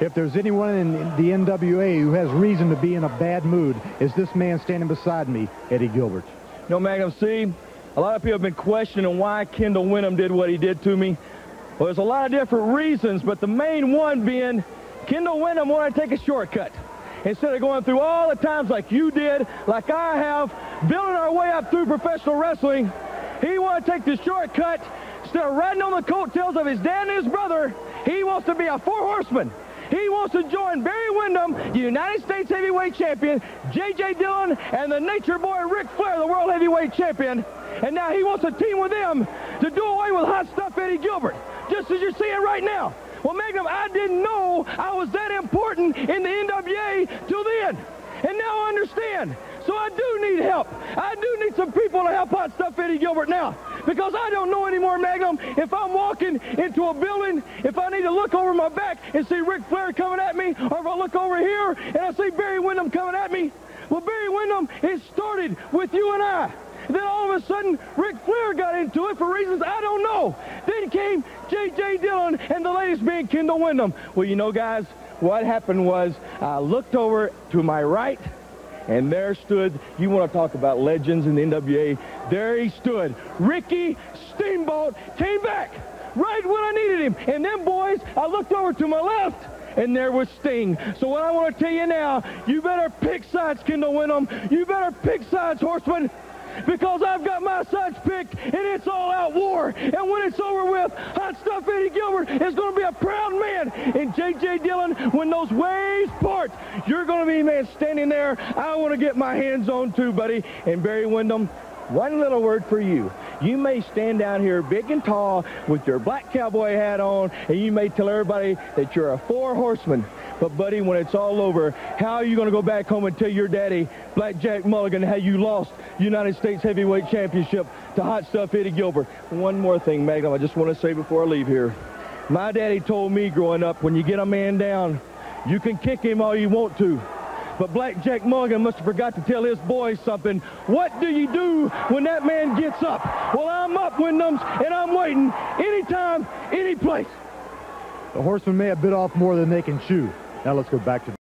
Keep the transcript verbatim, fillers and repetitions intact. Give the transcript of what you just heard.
If there's anyone in the N W A who has reason to be in a bad mood, it's this man standing beside me, Eddie Gilbert. No, Magnum, see, a lot of people have been questioning why Kendall Windham did what he did to me. Well, there's a lot of different reasons, but the main one being Kendall Windham wanted to take a shortcut. Instead of going through all the times like you did, like I have, building our way up through professional wrestling, he wanted to take the shortcut. Instead of riding on the coattails of his dad and his brother, he wants to be a four horseman. He wants to join Barry Windham, the United States Heavyweight Champion, J J Dillon, and the Nature Boy Ric Flair, the World Heavyweight Champion. And now he wants to team with them to do away with Hot Stuff Eddie Gilbert, just as you're seeing right now. Well, Magnum, I didn't know I was that important in the N W A till then. And now I understand. So I do need help. I do need some people to help Hot Stuff Eddie Gilbert now. Because I don't know anymore, Magnum, if I'm walking into a building, if I need to look over my back and see Ric Flair coming at me, or if I look over here and I see Barry Windham coming at me. Well, Barry Windham, it started with you and I. Then all of a sudden, Ric Flair got into it for reasons I don't know. Then came J J Dillon, and the latest being Kendall Windham. Well, you know, guys, what happened was I looked over to my right, and there stood, you want to talk about legends in the N W A, there he stood. Ricky Steamboat came back right when I needed him. And then, boys, I looked over to my left, and there was Sting. So what I want to tell you now, you better pick sides, Kendall Windham. You better pick sides, Horseman. Because I've got my sides picked, and it's all out war. And when it's over with, Hot Stuff Eddie Gilbert is going to be a proud man. And J J Dillon, when those waves part, you're going to be, man, standing there. I want to get my hands on too, buddy. And Barry Windham, one little word for you. You may stand down here big and tall with your black cowboy hat on, and you may tell everybody that you're a four horseman. But, buddy, when it's all over, how are you going to go back home and tell your daddy, Black Jack Mulligan, how you lost United States Heavyweight Championship to Hot Stuff Eddie Gilbert? One more thing, Magnum, I just want to say before I leave here. My daddy told me growing up, when you get a man down, you can kick him all you want to. But Black Jack Mulligan must have forgot to tell his boys something. What do you do when that man gets up? Well, I'm up, Windhams, and I'm waiting anytime, any place. The Horsemen may have bit off more than they can chew. Now let's go back to